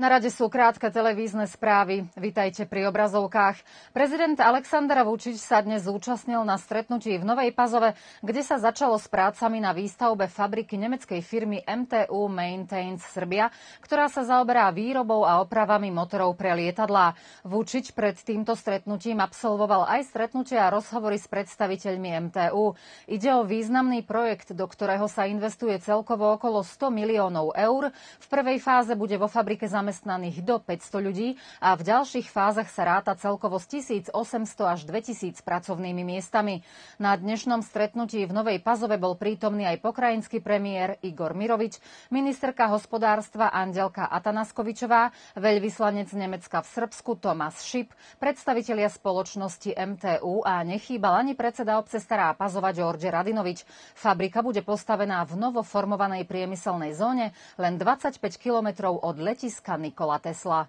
Na rade sú krátke televízne správy. Vitajte pri obrazovkách. Prezident Aleksandar Vučić sa dnes zúčastnil na stretnutí v Novej Pazove, kde sa začalo s prácami na výstavbe fabriky nemeckej firmy MTU Maintenance Serbia, ktorá sa zaoberá výrobou a opravami motorov pre lietadlá. Vučić pred týmto stretnutím absolvoval aj stretnutia a rozhovory s predstaviteľmi MTU. Ide o významný projekt, do ktorého sa investuje celkovo okolo 100 miliónov eur. V prvej fáze bude vo fabrike zamestnaných do 500 ľudí a v ďalších fázach sa ráta celkovo s 1800 až 2000 pracovnými miestami. Na dnešnom stretnutí v Novej Pazove bol prítomný aj pokrajinský premiér Igor Mirovič, ministerka hospodárstva Andelka Atanaskovičová, veľvyslanec Nemecka v Srbsku Tomáš Šip, predstavitelia spoločnosti MTU a nechýbal ani predseda obce Stará Pazova Đorđe Radinovič. Fabrika bude postavená v novoformovanej priemyselnej zóne len 25 kilometrov od letiska Nikola Tesla.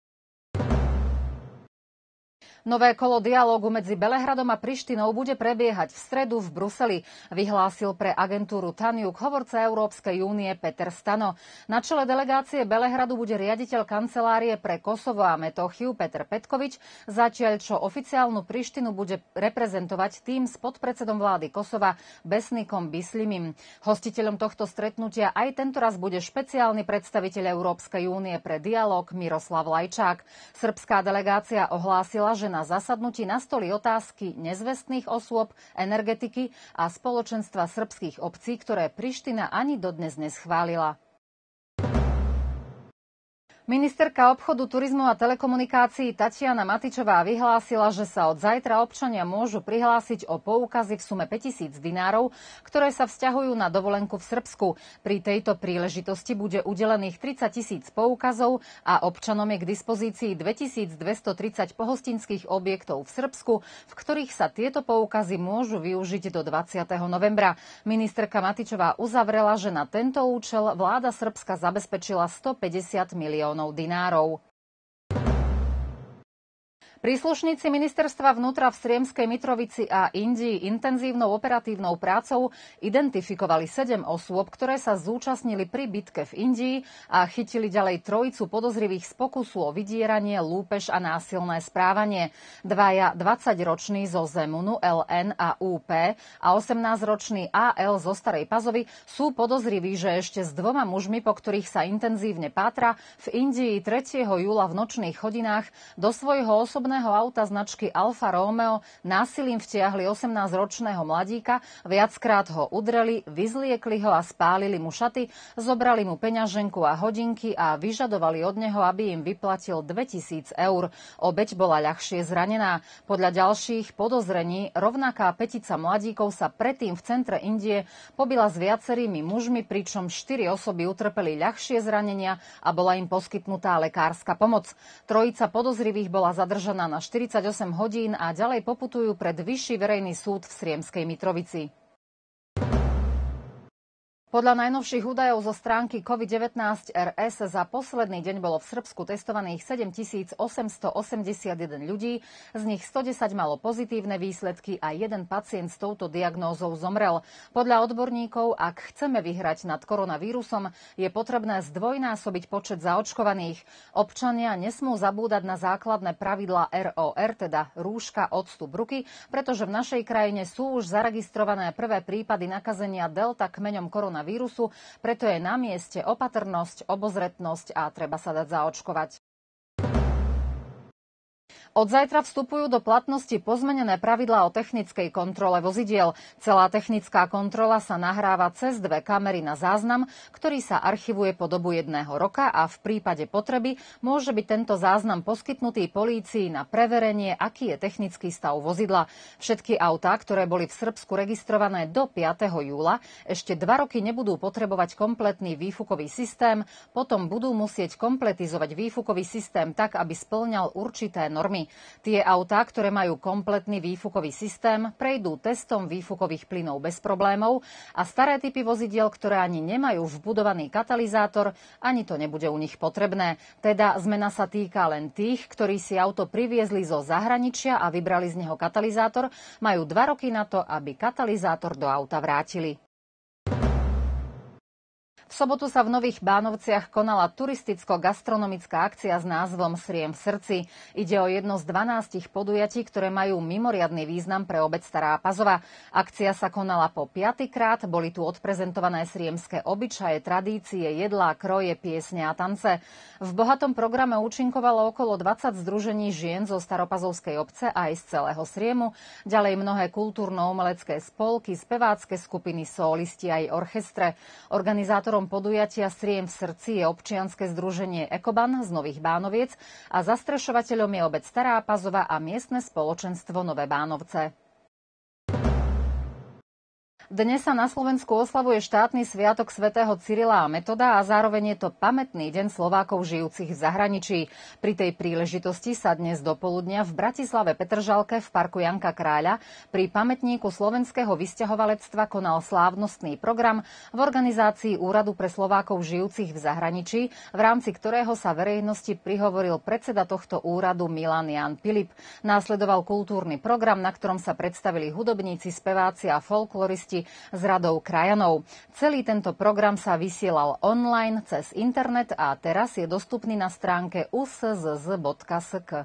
Nové kolo dialógu medzi Belehradom a Prištinou bude prebiehať v stredu v Bruseli, vyhlásil pre agentúru Tanjug hovorca Európskej únie Peter Stano. Na čele delegácie Belehradu bude riaditeľ kancelárie pre Kosovo a Metochiu Peter Petkovič, zatiaľ čo oficiálnu Prištinu bude reprezentovať tým s podpredsedom vlády Kosova Besnikom Bislimim. Hostiteľom tohto stretnutia aj tentoraz bude špeciálny predstaviteľ Európskej únie pre dialóg Miroslav Lajčák. Srbská delegácia ohlásila, že na zasadnutí nastoli otázky nezvestných osôb, energetiky a spoločenstva srbských obcí, ktoré Priština ani dodnes neschválila. Ministerka obchodu, turizmu a telekomunikácií Tatiana Matičová vyhlásila, že sa od zajtra občania môžu prihlásiť o poukazy v sume 5000 dinárov, ktoré sa vzťahujú na dovolenku v Srbsku. Pri tejto príležitosti bude udelených 30 000 poukazov a občanom je k dispozícii 2230 pohostinských objektov v Srbsku, v ktorých sa tieto poukazy môžu využiť do 20. novembra. Ministerka Matičová uzavrela, že na tento účel vláda Srbska zabezpečila 150 miliónov dinárov. Príslušníci ministerstva vnútra v Sriemskej Mitrovici a Indii intenzívnou operatívnou prácou identifikovali 7 osôb, ktoré sa zúčastnili pri bitke v Indii a chytili ďalej trojicu podozrivých z pokusu o vydieranie, lúpež a násilné správanie. Dvaja 20-roční zo Zemunu LN a UP a 18-ročný AL zo Starej Pazovy sú podozriví, že ešte s 2 mužmi, po ktorých sa intenzívne pátra, v Indii 3. júla v nočných hodinách do svojho osobného auta značky Alfa Romeo násilím vtiahli 18-ročného mladíka, viackrát ho udreli, vyzliekli ho a spálili mu šaty, zobrali mu peňaženku a hodinky a vyžadovali od neho, aby im vyplatil 2000 eur. Obeť bola ľahšie zranená. Podľa ďalších podozrení rovnaká petica mladíkov sa predtým v centre Indie pobila s viacerými mužmi, pričom 4 osoby utrpeli ľahšie zranenia a bola im poskytnutá lekárska pomoc. Trojica podozrivých bola zadržaná na 48 hodín a ďalej poputujú pred Vyšší verejný súd v Sriemskej Mitrovici. Podľa najnovších údajov zo stránky COVID-19 RS za posledný deň bolo v Srbsku testovaných 7881 ľudí, z nich 110 malo pozitívne výsledky a jeden pacient s touto diagnózou zomrel. Podľa odborníkov, ak chceme vyhrať nad koronavírusom, je potrebné zdvojnásobiť počet zaočkovaných. Občania nesmú zabúdať na základné pravidlá ROR, teda rúška, odstup ruky, pretože v našej krajine sú už zaregistrované prvé prípady nakazenia delta kmeňom koronavírusu, preto je na mieste opatrnosť, obozretnosť a treba sa dať zaočkovať. Od zajtra vstupujú do platnosti pozmenené pravidlá o technickej kontrole vozidiel. Celá technická kontrola sa nahráva cez 2 kamery na záznam, ktorý sa archivuje po dobu 1 roka a v prípade potreby môže byť tento záznam poskytnutý polícii na preverenie, aký je technický stav vozidla. Všetky autá, ktoré boli v Srbsku registrované do 5. júla, ešte 2 roky nebudú potrebovať kompletný výfukový systém, potom budú musieť kompletizovať výfukový systém tak, aby spĺňal určité normy. Tie autá, ktoré majú kompletný výfukový systém, prejdú testom výfukových plynov bez problémov a staré typy vozidiel, ktoré ani nemajú vbudovaný katalizátor, ani to nebude u nich potrebné. Teda zmena sa týka len tých, ktorí si auto priviezli zo zahraničia a vybrali z neho katalizátor, majú 2 roky na to, aby katalizátor do auta vrátili. V sobotu sa v Nových Bánovciach konala turisticko-gastronomická akcia s názvom Sriem v srdci. Ide o jedno z 12 podujatí, ktoré majú mimoriadny význam pre obec Stará Pazova. Akcia sa konala po 5. krát, boli tu odprezentované sriemské obyčaje, tradície, jedlá, kroje, piesne a tance. V bohatom programe účinkovalo okolo 20 združení žien zo Staropazovskej obce aj z celého Sriemu, ďalej mnohé kultúrno-umelecké spolky, spevácke skupiny, solisti aj orchestre. Organizátorom podujatia Sriem v srdci je občianske združenie Ekoban z Nových Bánoviec a zastrešovateľom je obec Stará Pazova a miestne spoločenstvo Nové Bánovce. Dnes sa na Slovensku oslavuje štátny sviatok svätého Cyrila a Metoda a zároveň je to pamätný deň Slovákov žijúcich v zahraničí. Pri tej príležitosti sa dnes dopoludnia v Bratislave Petržalke v parku Janka Kráľa pri pamätníku slovenského vysťahovalectva konal slávnostný program v organizácii Úradu pre Slovákov žijúcich v zahraničí, v rámci ktorého sa verejnosti prihovoril predseda tohto úradu Milan Ján Pilip. Následoval kultúrny program, na ktorom sa predstavili hudobníci, speváci a folkloristi s radou krajanov. Celý tento program sa vysielal online cez internet a teraz je dostupný na stránke uszz.sk.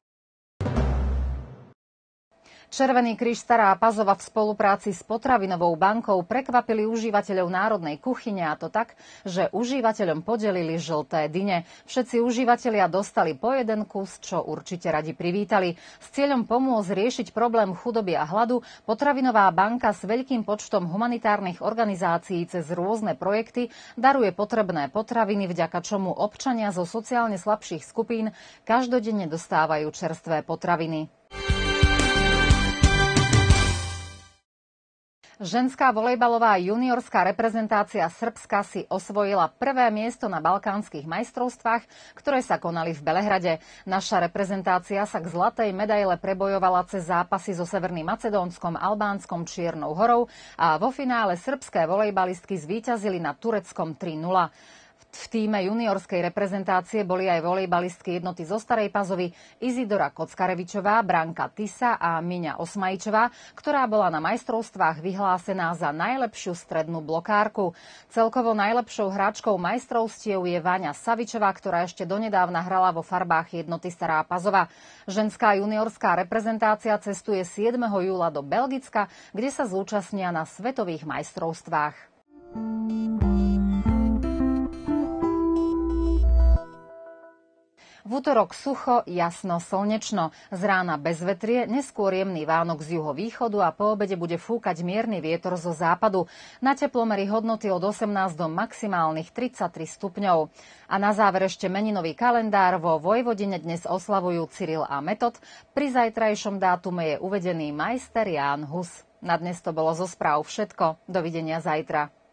Červený kríž Stará Pazova v spolupráci s Potravinovou bankou prekvapili užívateľov národnej kuchyne, a to tak, že užívateľom podelili žlté dyne. Všetci užívateľia dostali po jeden kus, čo určite radi privítali. S cieľom pomôcť riešiť problém chudoby a hladu Potravinová banka s veľkým počtom humanitárnych organizácií cez rôzne projekty daruje potrebné potraviny, vďaka čomu občania zo sociálne slabších skupín každodenne dostávajú čerstvé potraviny. Ženská volejbalová juniorská reprezentácia Srbska si osvojila prvé miesto na balkánskych majstrovstvách, ktoré sa konali v Belehrade. Naša reprezentácia sa k zlatej medaile prebojovala cez zápasy so Severným Macedónskom, Albánskom, Čiernou Horou a vo finále srbské volejbalistky zvíťazili nad Tureckom 3-0. V tíme juniorskej reprezentácie boli aj volejbalistky jednoty zo Starej Pazovy Izidora Kockarevičová, Branka Tisa a Miňa Osmajčová, ktorá bola na majstrovstvách vyhlásená za najlepšiu strednú blokárku. Celkovo najlepšou hráčkou majstrovstiev je Váňa Savičová, ktorá ešte donedávna hrala vo farbách jednoty Stará Pazova. Ženská juniorská reprezentácia cestuje 7. júla do Belgicka, kde sa zúčastnia na svetových majstrovstvách. V útorok sucho, jasno, slnečno, z rána bezvetrie, neskôr jemný vánok z juhovýchodu a po obede bude fúkať mierny vietor zo západu. Na teplomery hodnoty od 18 do maximálnych 33 stupňov. A na záver ešte meninový kalendár. Vo Vojvodine dnes oslavujú Cyril a Metod. Pri zajtrajšom dátume je uvedený majster Ján Hus. Na dnes to bolo zo správ všetko. Dovidenia zajtra.